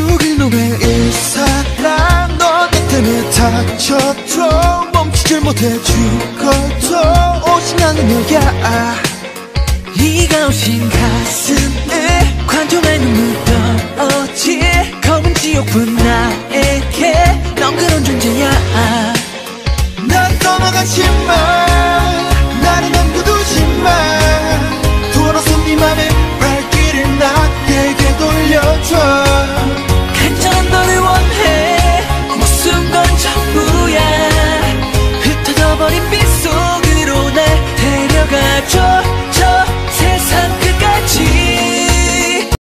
속일 노래 이 사랑 너 때문에 다쳐도 멈추질 못해 죽어도 오진 않는 너야. 네가 오신 가슴에 관통할 눈물 떨어지